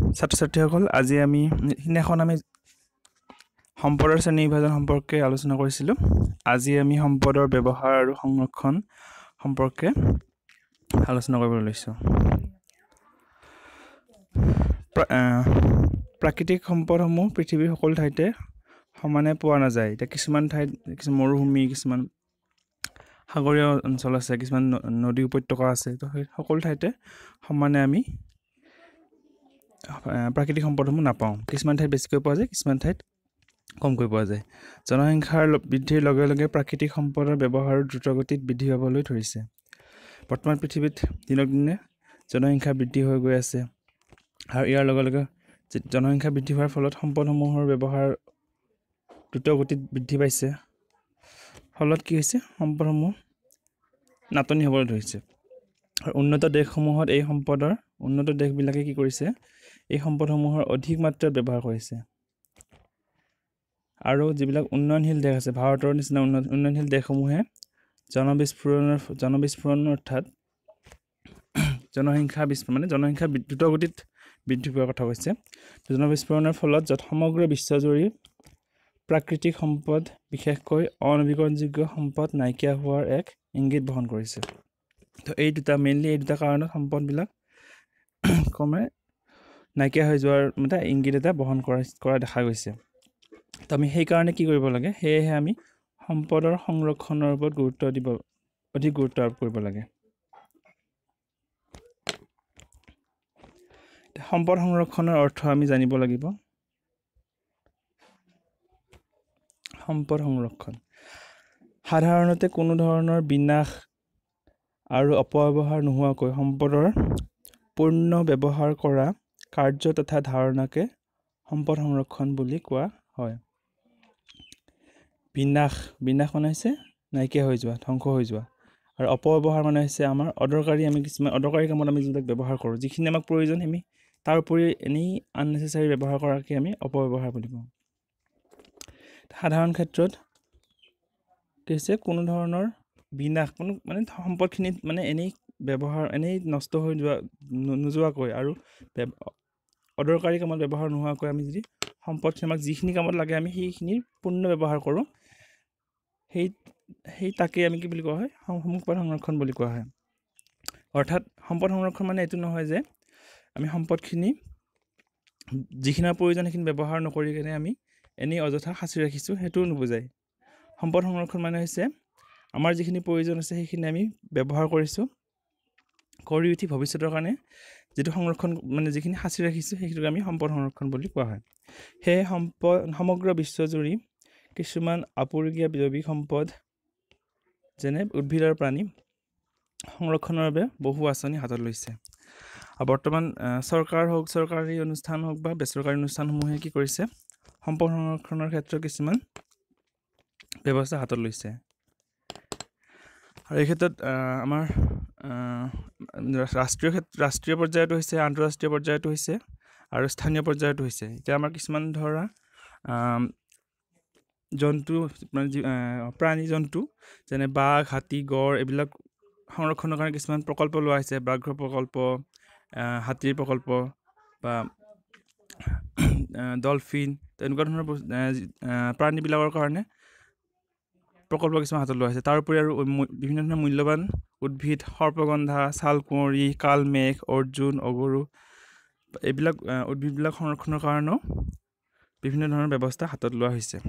ছাত্ৰ-ছাত্ৰীসকল আজি আমি সিদিনাখন আমি সম্পদৰ শ্ৰেণী বিভাজন সম্পৰ্কে আলোচনা কৰিছিলোঁ। আজি আমি সম্পদৰ ব্যৱহাৰ আৰু সংৰক্ষণ সম্পৰ্কে আলোচনা কৰিবলৈ লৈছোঁ। প্ৰাকৃতিক সম্পদসমূহ পৃথিৱীৰ সকলো ঠাইতে সমানে পোৱা নাযায়। এতিয়া কিছুমান ঠাইত কিছুমান মৰুভূমি, কিছুমান সাগৰীয় অঞ্চল আছে, কিছুমান নদী উপত্যকা আছে। তো সেই সকলো ঠাইতে সমানে আমি প্ৰাকৃতিক সম্পদসমূহ নাপাওঁ। কিছুমান ঠাইত বেছিকৈ পোৱা যায়, কিছুমান ঠাইত কমকৈ পোৱা যায়। জনসংখ্যাৰ বৃদ্ধিৰ লগে লগে প্ৰাকৃতিক সম্পদৰ ব্যৱহাৰ দ্ৰুতগতিত বৃদ্ধি পাবলৈ ধৰিছে। বৰ্তমান পৃথিৱীত দিনক দিনে জনসংখ্যা বৃদ্ধি হৈ গৈ আছে আৰু ইয়াৰ লগে লগে জনসংখ্যা বৃদ্ধি হোৱাৰ ফলত সম্পদসমূহৰ ব্যৱহাৰ দ্ৰুতগতিত বৃদ্ধি পাইছে। ফলত কি হৈছে, সম্পদসমূহ নাটনি হ'বলৈ ধৰিছে। আৰু উন্নত দেশবিলাকে কি কৰিছে, এই সম্পদসমূহৰ অধিক মাত্ৰাত ব্যৱহাৰ কৰিছে। আৰু যিবিলাক উন্নয়নশীল দেশ আছে, ভাৰতৰ নিচিনা উন্নয়নশীল দেশসমূহে জনবিস্ফোৰণ অৰ্থাৎ জনসংখ্যা দ্ৰুতগতিত বৃদ্ধি পোৱাৰ কথা কৈছে। জনবিস্ফোৰণৰ ফলত সমগ্ৰ বিশ্বজুৰি প্ৰাকৃতিক সম্পদ, বিশেষকৈ অনবীকৰণযোগ্য সম্পদ নাইকিয়া হোৱাৰ এক ইংগিত বহন কৰিছে। তো এই দুটা কাৰণত সম্পদবিলাক ক্ৰমে নাইকিয়া হৈ যোৱাৰ ইংগিত এটা বহন কৰা দেখা গৈছে। তো আমি সেইকাৰণে কি কৰিব লাগে, সেয়েহে আমি সম্পদৰ সংৰক্ষণৰ ওপৰত অধিক গুৰুত্ব আৰোপ কৰিব লাগে। সম্পদ সংৰক্ষণৰ অৰ্থ আমি জানিব লাগিব। সম্পদ সংৰক্ষণ সাধাৰণতে কোনো ধৰণৰ বিনাশ আৰু অপব্যৱহাৰ নোহোৱাকৈ সম্পদৰ পূৰ্ণ ব্যৱহাৰ কৰা কাৰ্য তথা ধাৰণাকে সম্পদ সংৰক্ষণ বুলি কোৱা হয়। বিনাশ মানে হৈছে নাইকিয়া হৈ যোৱা, ধ্বংস হৈ যোৱা। আৰু অপব্যৱহাৰ মানে হৈছে আমাৰ কিছুমান অদৰকাৰী কামত আমি যিবিলাক ব্যৱহাৰ কৰোঁ, যিখিনি আমাক প্ৰয়োজন, আমি তাৰ উপৰি এনেই আননেচেচাৰী ব্যৱহাৰ কৰাকে আমি অপব্যৱহাৰ বুলি কওঁ। সাধাৰণ ক্ষেত্ৰত কি হৈছে, কোনো ধৰণৰ বিনাশ সম্পদখিনিত এনেই নষ্ট হৈ নোযোৱাকৈ আৰু অদৰকাৰী কামত ব্যৱহাৰ নোহোৱাকৈ আমি যদি সম্পদখিনি আমাক যিখিনি কামত লাগে আমি সেইখিনিৰ পূৰ্ণ ব্যৱহাৰ কৰোঁ, তাকে আমি কি বুলি কোৱা হয়, সম্পদ সংৰক্ষণ বুলি কোৱা হয়। অৰ্থাৎ সম্পদ সংৰক্ষণ মানে এইটো নহয় যে আমি সম্পদখিনি যিখিনি প্ৰয়োজন সেইখিনি ব্যৱহাৰ নকৰি কিনে আমি এনেই অযথা সাঁচি ৰাখিছোঁ, সেইটোও নুবুজায়। সম্পদ সংৰক্ষণ মানে হৈছে আমাৰ যিখিনি প্ৰয়োজন আছে সেইখিনি আমি ব্যৱহাৰ কৰি উঠি ভৱিষ্যতৰ কাৰণে যিটো সংৰক্ষণ যিখিনি সাঁচি ৰাখিছোঁ সেইটোক আমি সম্পদ সংৰক্ষণ বুলি কোৱা হয়। সেয়ে সমগ্ৰ বিশ্বজুৰি কিছুমান আপুৰুগীয়া জৈৱিক সম্পদ যেনে উদ্ভিদ আৰু প্ৰাণী সংৰক্ষণৰ বাবে বহু আঁচনি হাতত লৈছে। আৰু বৰ্তমান চৰকাৰী অনুষ্ঠান হওক বা বেচৰকাৰী অনুষ্ঠানসমূহে কি কৰিছে, সম্পদ সংৰক্ষণৰ ক্ষেত্ৰত কিছুমান ব্যৱস্থা হাতত লৈছে। আৰু এই ক্ষেত্ৰত আমাৰ ৰাষ্ট্ৰীয় পৰ্যায়তো হৈছে, আন্তঃৰাষ্ট্ৰীয় পৰ্যায়তো হৈছে আৰু স্থানীয় পৰ্যায়তো হৈছে। এতিয়া আমাৰ কিছুমান ধৰা প্ৰাণী জন্তু যেনে বাঘ, হাতী, গড় এইবিলাক সংৰক্ষণৰ কাৰণে কিছুমান প্ৰকল্প লোৱা হৈছে। ব্যাঘ্ৰ প্ৰকল্প, হাতীৰ প্ৰকল্প বা ডলফিন, তেনেকুৱা ধৰণৰ প্ৰাণীবিলাকৰ কাৰণে প্ৰকল্প কিছুমান হাতত লোৱা হৈছে। তাৰ উপৰি আৰু বিভিন্ন ধৰণৰ মূল্যৱান উদ্ভিদ, সৰ্পগন্ধা, ছালকুঁৱৰী, কালমেঘ, অৰ্জুন, অগৰু এইবিলাক উদ্ভিদবিলাক সংৰক্ষণৰ কাৰণেও বিভিন্ন ধৰণৰ ব্যৱস্থা হাতত লোৱা হৈছে।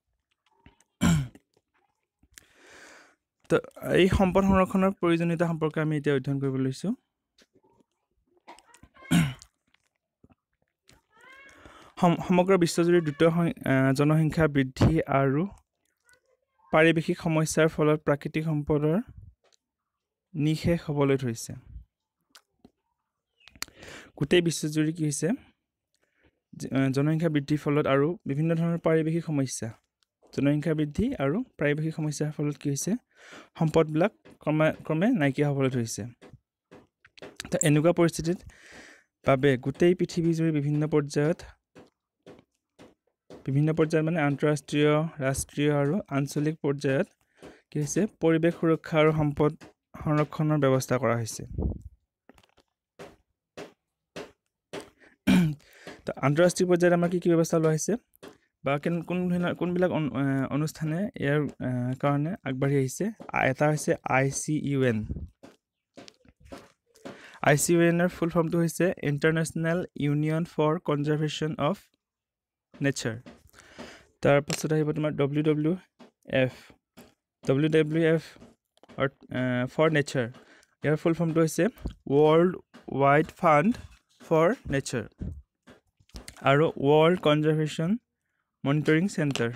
তো এই সম্পদ সংৰক্ষণৰ প্ৰয়োজনীয়তা সম্পৰ্কে আমি এতিয়া অধ্যয়ন কৰিব লৈছোঁ। সমগ্ৰ বিশ্বজুৰি দ্ৰুত জনসংখ্যা বৃদ্ধি আৰু পাৰিৱেশিক সমস্যাৰ ফলত প্ৰাকৃতিক সম্পদৰ নিঃশেষ হ'বলৈ ধৰিছে। গোটেই বিশ্বজুৰি কি হৈছে, জনসংখ্যা বৃদ্ধিৰ ফলত আৰু বিভিন্ন ধৰণৰ পাৰিৱেশিক সমস্যা, জনসংখ্যা বৃদ্ধি আৰু পাৰিৱেশিক সমস্যাৰ ফলত কি হৈছে, সম্পদবিলাক ক্ৰমে নাইকিয়া হ'বলৈ ধৰিছে। তো এনেকুৱা পৰিস্থিতিত বাবে গোটেই পৃথিৱীজুৰি বিভিন্ন পৰ্যায়ত আন্তঃৰাষ্ট্ৰীয়, ৰাষ্ট্ৰীয় আৰু আঞ্চলিক পৰ্যায়ত কি হৈছে, পৰিৱেশ সুৰক্ষা আৰু সম্পদ সংৰক্ষণৰ ব্যৱস্থা কৰা হৈছে। তো আন্তঃৰাষ্ট্ৰীয় পৰ্যায়ত আমাৰ কি ব্যৱস্থা লোৱা হৈছে বা কোনবিলাক অনুষ্ঠানে ইয়াৰ কাৰণে আগবাঢ়ি আহিছে এটা হৈছে ICUN ICUNৰ ফুল ফৰ্মটো হৈছে international union for conservation of nature তাৰপাছত আহিব তোমাৰ WWF ফৰ নেচাৰ ইয়াৰ ফুল ফৰ্মটো হৈছে world wide fund for nature আৰু ৱৰ্ল্ড কনজাৰ্ভেশ্যন মনিটৰিং চেণ্টাৰ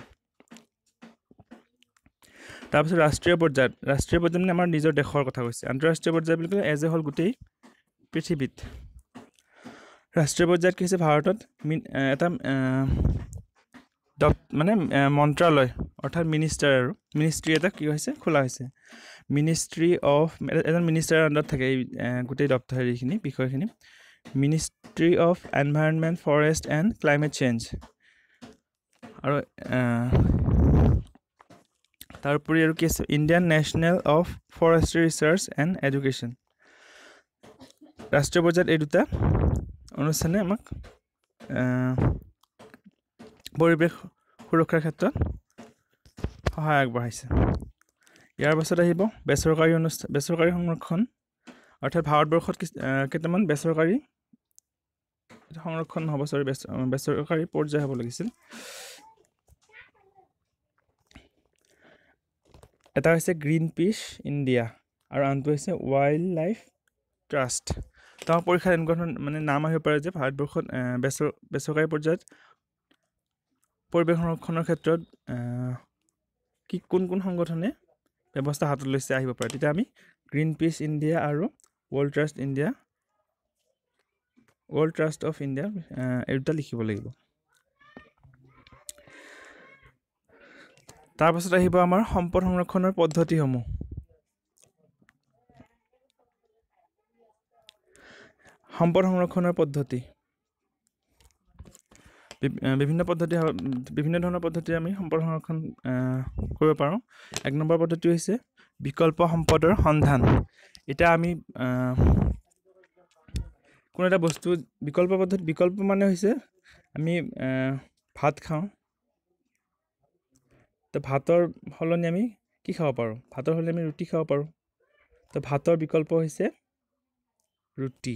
তাৰপিছত ৰাষ্ট্ৰীয় পৰ্যায়ত মানে আমাৰ নিজৰ দেশৰ কথা কৈছে আন্তঃৰাষ্ট্ৰীয় পৰ্যায় বুলি ক'লে এজ এ হ'ল গোটেই পৃথিৱীত ৰাষ্ট্ৰীয় পৰ্যায়ত কি হৈছে ভাৰতত এটা মানে মন্ত্ৰালয় অৰ্থাৎ মিনিষ্ট্ৰী এটা কি হৈছে খোলা হৈছে মিনিষ্ট্ৰী অফ এজন মিনিষ্টাৰৰ আণ্ডাৰত থাকে এই গোটেই হেৰিখিনি বিষয়খিনি ministry of environment forest and climate change আৰু তাৰোপৰি আৰু কি আছে Indian national of forestry research and education ৰাষ্ট্ৰীয় পৰ্যায়ত এই দুটা অনুষ্ঠানে আমাক পৰিৱেশ সুৰক্ষাৰ ক্ষেত্ৰত সহায় আগবঢ়াইছে ইয়াৰ পাছত আহিব বেচৰকাৰী সংৰক্ষণ অৰ্থাৎ ভাৰতবৰ্ষত কেইটামান বেচৰকাৰী সংৰক্ষণ হ'ব বেচৰকাৰী পৰ্যায় হ'ব লাগিছিল এটা হৈছে গ্ৰীণ পিচ ইণ্ডিয়া আৰু আনটো হৈছে ৱাইল্ড লাইফ ট্ৰাষ্ট তাৰ পৰীক্ষাত এনেকুৱা ধৰণৰ মানে নাম আহিব পাৰে যে ভাৰতবৰ্ষত বেচৰকাৰী পৰ্যায়ত পৰিৱেশ সংৰক্ষণৰ ক্ষেত্ৰত কোন সংগঠনে ব্যৱস্থা হাতত লৈছে আহিব পাৰে তেতিয়া আমি গ্ৰীণ পিচ ইণ্ডিয়া আৰু ৱৰ্ল্ড ট্ৰাষ্ট অফ ইণ্ডিয়া এই দুটা লিখিব লাগিব তাৰপাছত আহিব আমাৰ সম্পদ সংৰক্ষণৰ পদ্ধতিসমূহ সম্পদ সংৰক্ষণৰ পদ্ধতি বিভিন্ন ধৰণৰ পদ্ধতিৰে আমি সম্পদ সংৰক্ষণ কৰিব পাৰোঁ এক নম্বৰ পদ্ধতি হৈছে বিকল্প সম্পদৰ সন্ধান এতিয়া আমি কোনো এটা বস্তু বিকল্প মানে হৈছে আমি ভাত খাওঁ তো ভাতৰ সলনি আমি কি খাব পাৰোঁ ভাতৰ সলনি আমি ৰুটি খাব পাৰোঁ তো ভাতৰ বিকল্প হৈছে ৰুটি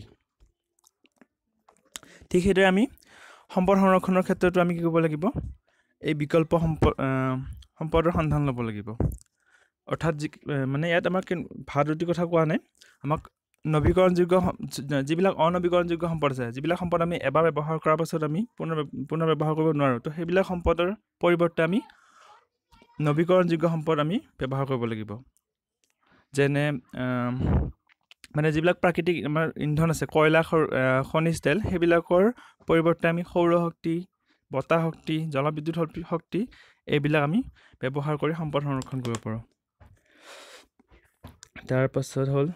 ঠিক সেইদৰে আমি সম্পদ সংৰক্ষণৰ ক্ষেত্ৰতো আমি কি কৰিব লাগিব এই বিকল্প সম্পদৰ সন্ধান ল'ব লাগিব অৰ্থাৎ মানে ইয়াত আমাক ভাত ৰুটিৰ কথা কোৱা নাই আমাক যিবিলাক অনবীকৰণযোগ্য সম্পদ আছে যিবিলাক সম্পদ আমি এবাৰ ব্যৱহাৰ কৰাৰ পাছত আমি পুনৰ ব্যৱহাৰ কৰিব নোৱাৰোঁ তো সেইবিলাক সম্পদৰ পৰিৱৰ্তে আমি নবীকৰণযোগ্য সম্পদ আমি ব্যৱহাৰ কৰিব লাগিব যেনে মানে যিবিলাক প্ৰাকৃতিক আমাৰ ইন্ধন আছে কয়লা খনিজ তেল সেইবিলাকৰ পৰিৱৰ্তে আমি সৌৰ শক্তি বতাহ শক্তি জলবিদ্যুৎ শক্তি এইবিলাক আমি ব্যৱহাৰ কৰি সম্পদ সংৰক্ষণ কৰিব পাৰোঁ তাৰপাছত হ'ল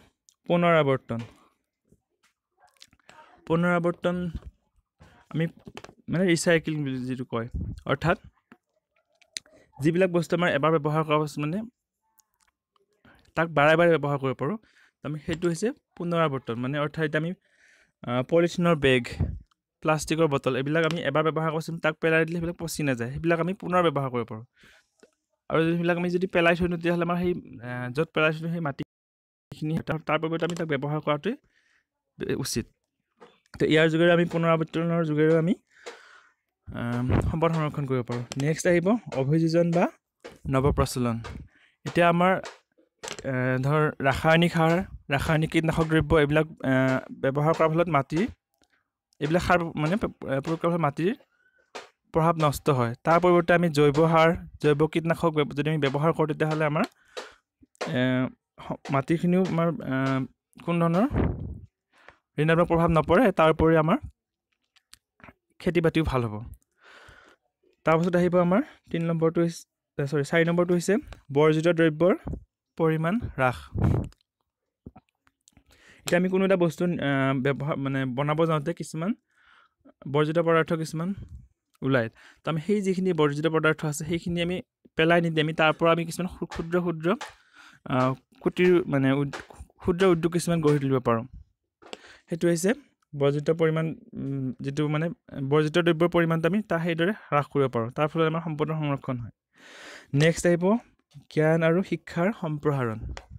পুনৰাৱৰ্তন আমি মানে ৰিচাইক্লিং বুলি যিটো কয় অৰ্থাৎ যিবিলাক বস্তু আমাৰ এবাৰ ব্যৱহাৰ কৰাৰ পাছত মানে তাক বাৰে বাৰে ব্যৱহাৰ কৰিব পাৰোঁ আমি সেইটো হৈছে পুনৰাৱৰ্তন মানে অৰ্থাৎ এতিয়া আমি পলিথিনৰ বেগ প্লাষ্টিকৰ বটল এইবিলাক আমি এবাৰ ব্যৱহাৰ কৰিছোঁ তাক পেলাই দিলে সেইবিলাক পচি নাযায় সেইবিলাক আমি পুনৰ ব্যৱহাৰ কৰিব পাৰোঁ আৰু সেইবিলাক আমি যদি পেলাই থৈ দিওঁ তেতিয়াহ'লে আমাৰ সেই য'ত পেলাই থৈ সেই মাটিখিনি তাৰ পৰিৱৰ্তে আমি তাক ব্যৱহাৰ কৰাটোৱে উচিত তো ইয়াৰ যোগেৰে আমি পুনৰাৱৰ্তনৰ যোগেৰেও আমি সম্পদ সংৰক্ষণ কৰিব পাৰোঁ নেক্সট আহিব অভিযোজন বা নৱপ্ৰচলন এতিয়া আমাৰ ধৰ ৰাসায়নিক সাৰ ৰাসায়নিক কীটনাশক দ্ৰব্য এইবিলাক ব্যৱহাৰ কৰাৰ ফলত এইবিলাক সাৰ মানে প্ৰয়োগ কৰাৰ ফলত মাটিৰ প্ৰভাৱ নষ্ট হয় তাৰ পৰিৱৰ্তে আমি জৈৱ কীটনাশক যদি আমি ব্যৱহাৰ কৰোঁ তেতিয়াহ'লে আমাৰ মাটিখিনিও আমাৰ কোনো ধৰণৰ ঋণাত্মক প্ৰভাৱ নপৰে তাৰোপৰি আমাৰ খেতি বাতিও ভাল হ'ব তাৰপাছত আহিব আমাৰ 4 নম্বৰটো হৈছে বৰ্জিত দ্ৰব্যৰ পৰিমাণ হ্ৰাস এতিয়া আমি কোনো এটা বস্তু বনাব যাওঁতে কিছুমান বৰ্জিত পদাৰ্থ কিছুমান ওলায় তো আমি সেই যিখিনি বৰ্জিত পদাৰ্থ আছে সেইখিনি আমি পেলাই নিদি আমি তাৰ পৰা আমি কিছুমান ক্ষুদ্ৰ কুটিৰ ক্ষুদ্ৰ উদ্যোগ কিছুমান গঢ়ি তুলিব পাৰোঁ সেইটো হৈছে বৰ্জিত পৰিমাণ যিটো মানে বৰ্জিত দ্ৰব্যৰ পৰিমাণটো আমি সেইদৰে হ্ৰাস কৰিব পাৰোঁ। তাৰ ফলত আমাৰ সম্পদৰ সংৰক্ষণ হয়। নেক্সট আহিব জ্ঞান আৰু শিক্ষাৰ সম্প্ৰসাৰণ।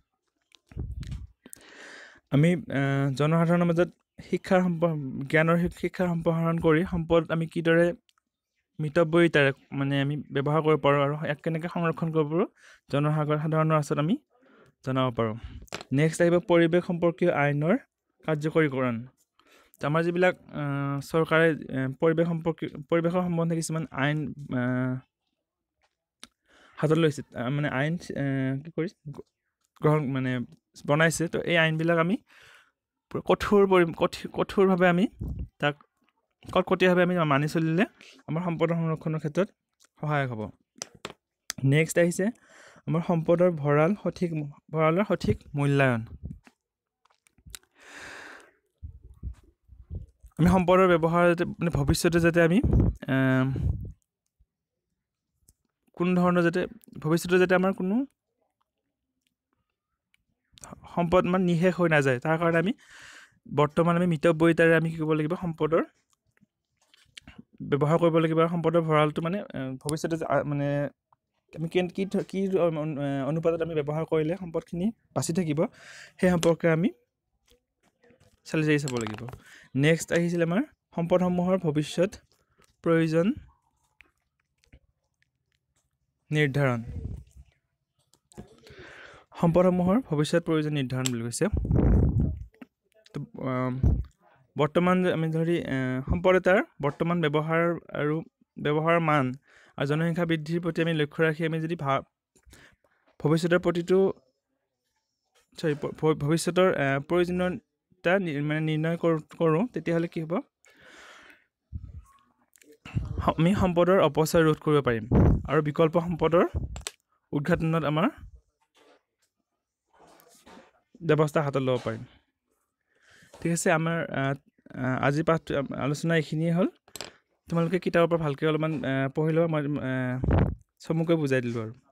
আমি জনসাধাৰণৰ মাজত জ্ঞানৰ শিক্ষাৰ সম্প্ৰসাৰণ কৰি সম্পদ আমি কিদৰে মিতব্যয়িতাৰে মানে আমি ব্যৱহাৰ কৰিব পাৰোঁ আৰু ইয়াক কেনেকৈ সংৰক্ষণ কৰিব পাৰোঁ জনসাধাৰণৰ ওচৰত আমি জনাব পাৰোঁ। নেক্সট আহিব পৰিৱেশ সম্পৰ্কীয় আইনৰ কাৰ্যকৰীকৰণ। আমাৰ যিবিলাক চৰকাৰে পৰিৱেশৰ সম্বন্ধে কিছুমান আইন হাতত লৈছে, মানে আইন কি কৰিছে মানে বনাইছে। তো এই আইনবিলাক আমি কঠোৰভাৱে আমি তাক কটকটীয়াভাৱে আমি মানি চলিলে আমাৰ সম্পদৰ সংৰক্ষণৰ ক্ষেত্ৰত সহায়ক হ'ব। নেক্সট আহিছে আমাৰ সম্পদৰ ভঁৰালৰ সঠিক মূল্যায়ন। আমি সম্পদৰ ব্যৱহাৰ যাতে মানে ভৱিষ্যতে যাতে আমি কোনো ধৰণৰ ভৱিষ্যতে যাতে আমাৰ কোনো সম্পদ মানে নিশেষ হৈ নাযায়, তাৰ কাৰণে আমি বৰ্তমান আমি মিতব্যয়িতাৰে আমি কি কৰিব লাগিব, সম্পদৰ ব্যৱহাৰ কৰিব লাগিব। আৰু সম্পদৰ ভঁৰালটো মানে ভৱিষ্যতে মানে আমি কি অনুপাতত আমি ব্যৱহাৰ কৰিলে সম্পদখিনি বাচি থাকিব, সেই সম্পৰ্কে আমি চালি জাৰি চাব লাগিব। নেক্সট আহিছিল আমাৰ সম্পদসমূহৰ ভৱিষ্যত প্ৰয়োজন নিৰ্ধাৰণ। সম্পদসমূহৰ ভৱিষ্যত প্ৰয়োজন নিৰ্ধাৰণ বুলি কৈছে। তো বৰ্তমান আমি ধৰি সম্পদ এটাৰ বৰ্তমান ব্যৱহাৰৰ মান আৰু জনসংখ্যা বৃদ্ধিৰ প্ৰতি আমি লক্ষ্য ৰাখি আমি যদি ভৱিষ্যতৰ প্ৰয়োজনীয়তা মানে নিৰ্ণয় কৰোঁ, তেতিয়াহ'লে কি হ'ব, আমি সম্পদৰ অপচয় ৰোধ কৰিব পাৰিম আৰু বিকল্প সম্পদৰ উদ্ঘাটনত আমাৰ ব্যৱস্থা হাতত ল'ব পাৰিম। ঠিক আছে, আমাৰ আজিৰ আলোচনা এইখিনিয়ে হ'ল। তোমালোকে কিতাপৰ পৰা ভালকৈ অলপমান পঢ়ি ল'বা, মই চমুকৈ বুজাই দিলোঁ আৰু।